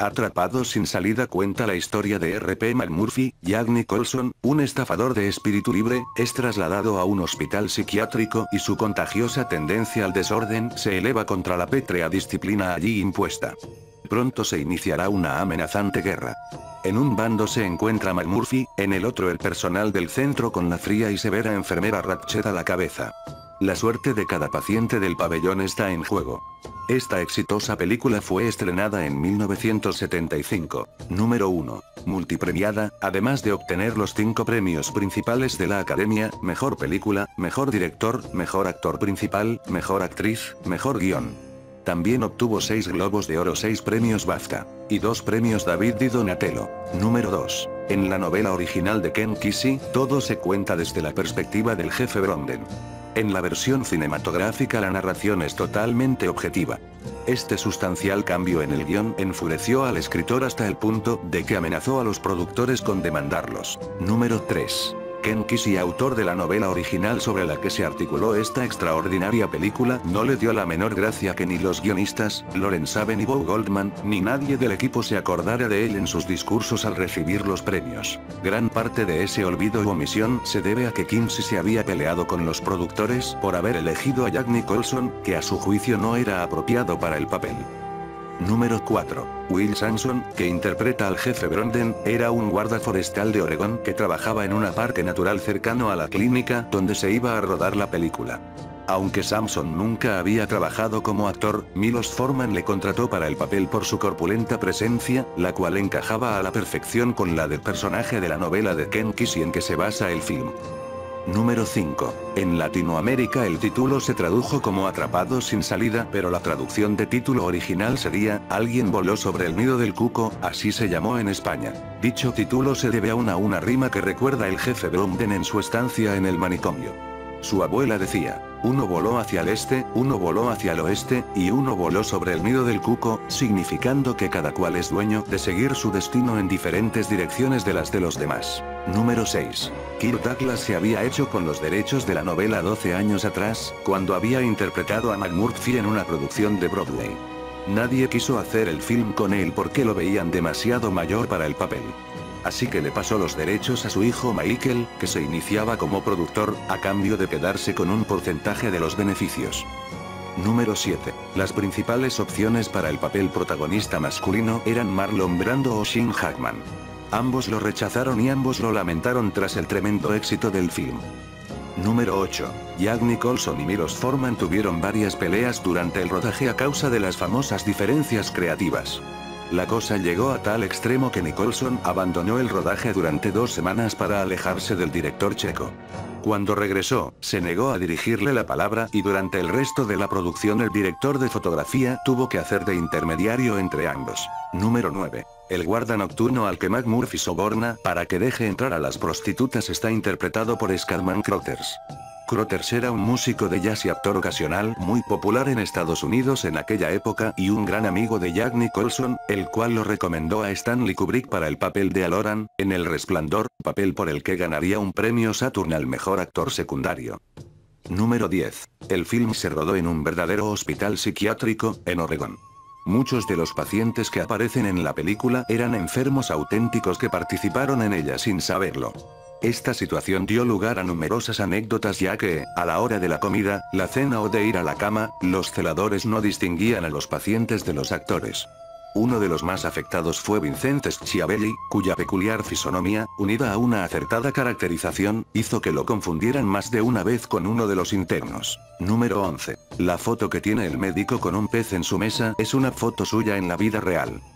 Atrapado sin salida cuenta la historia de R.P. McMurphy. Jack Nicholson, un estafador de espíritu libre, es trasladado a un hospital psiquiátrico y su contagiosa tendencia al desorden se eleva contra la pétrea disciplina allí impuesta. Pronto se iniciará una amenazante guerra. En un bando se encuentra McMurphy, en el otro el personal del centro con la fría y severa enfermera Ratchet a la cabeza. La suerte de cada paciente del pabellón está en juego. Esta exitosa película fue estrenada en 1975. Número 1. Multipremiada, además de obtener los 5 premios principales de la Academia: Mejor Película, Mejor Director, Mejor Actor Principal, Mejor Actriz, Mejor Guión. También obtuvo 6 Globos de Oro, 6 premios BAFTA, y 2 premios David di Donatello. Número 2. En la novela original de Ken Kesey, todo se cuenta desde la perspectiva del jefe Bromden. En la versión cinematográfica la narración es totalmente objetiva. Este sustancial cambio en el guión enfureció al escritor hasta el punto de que amenazó a los productores con demandarlos. Número 3. Ken Kesey, autor de la novela original sobre la que se articuló esta extraordinaria película, no le dio la menor gracia que ni los guionistas, Lawrence Saben y Bo Goldman, ni nadie del equipo se acordara de él en sus discursos al recibir los premios. Gran parte de ese olvido u omisión se debe a que Kesey se había peleado con los productores por haber elegido a Jack Nicholson, que a su juicio no era apropiado para el papel. Número 4. Will Sampson, que interpreta al jefe Bromden, era un guarda forestal de Oregón que trabajaba en un parque natural cercano a la clínica donde se iba a rodar la película. Aunque Sampson nunca había trabajado como actor, Milos Forman le contrató para el papel por su corpulenta presencia, la cual encajaba a la perfección con la del personaje de la novela de Ken Kesey en que se basa el film. Número 5. En Latinoamérica el título se tradujo como Atrapado sin salida, pero la traducción de título original sería Alguien voló sobre el nido del cuco, así se llamó en España. Dicho título se debe a una rima que recuerda el jefe Bromden en su estancia en el manicomio. Su abuela decía: uno voló hacia el este, uno voló hacia el oeste, y uno voló sobre el nido del cuco, significando que cada cual es dueño de seguir su destino en diferentes direcciones de las de los demás. Número 6. Kirk Douglas se había hecho con los derechos de la novela 12 años atrás, cuando había interpretado a McMurphy en una producción de Broadway. Nadie quiso hacer el film con él porque lo veían demasiado mayor para el papel. Así que le pasó los derechos a su hijo Michael, que se iniciaba como productor, a cambio de quedarse con un porcentaje de los beneficios. Número 7. Las principales opciones para el papel protagonista masculino eran Marlon Brando o Gene Hackman. Ambos lo rechazaron y ambos lo lamentaron tras el tremendo éxito del film. Número 8. Jack Nicholson y Milos Forman tuvieron varias peleas durante el rodaje a causa de las famosas diferencias creativas. La cosa llegó a tal extremo que Nicholson abandonó el rodaje durante 2 semanas para alejarse del director checo. Cuando regresó, se negó a dirigirle la palabra y durante el resto de la producción el director de fotografía tuvo que hacer de intermediario entre ambos. Número 9. El guarda nocturno al que McMurphy soborna para que deje entrar a las prostitutas está interpretado por Scarman Crothers. Crothers era un músico de jazz y actor ocasional muy popular en Estados Unidos en aquella época y un gran amigo de Jack Nicholson, el cual lo recomendó a Stanley Kubrick para el papel de Halloran, en El Resplandor, papel por el que ganaría un premio Saturn al mejor actor secundario. Número 10. El film se rodó en un verdadero hospital psiquiátrico, en Oregón. Muchos de los pacientes que aparecen en la película eran enfermos auténticos que participaron en ella sin saberlo. Esta situación dio lugar a numerosas anécdotas ya que, a la hora de la comida, la cena o de ir a la cama, los celadores no distinguían a los pacientes de los actores. Uno de los más afectados fue Vincent Schiavelli, cuya peculiar fisonomía, unida a una acertada caracterización, hizo que lo confundieran más de una vez con uno de los internos. Número 11. La foto que tiene el médico con un pez en su mesa es una foto suya en la vida real.